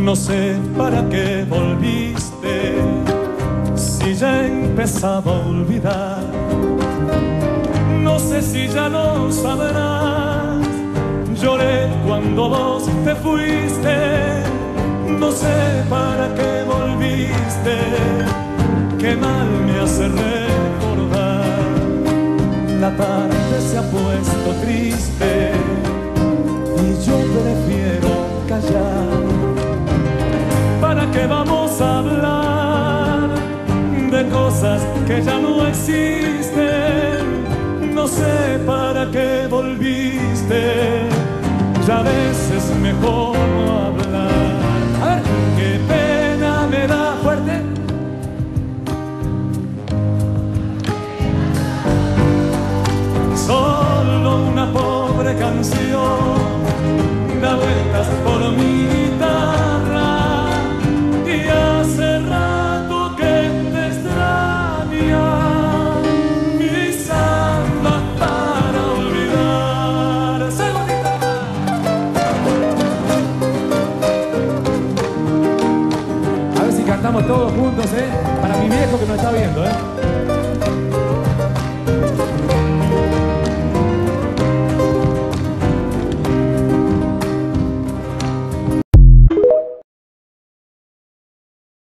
No sé para qué volviste, si ya empezaba a olvidar. No sé si ya lo sabrás, lloré cuando vos te fuiste. No sé para qué volviste, qué mal me hace recordar. La tarde se ha puesto triste y yo prefiero callar. ¿Para qué vamos a hablar de cosas que ya no existen? No sé para qué volviste, ya a veces mejor no hablar. A ver, qué pena me da fuerte. Solo una pobre canción da vueltas por mi guitarra y hace rato que te extraña mi samba para olvidar. ¡Soy bonita! A ver si cantamos todos juntos, para mi viejo que nos está viendo,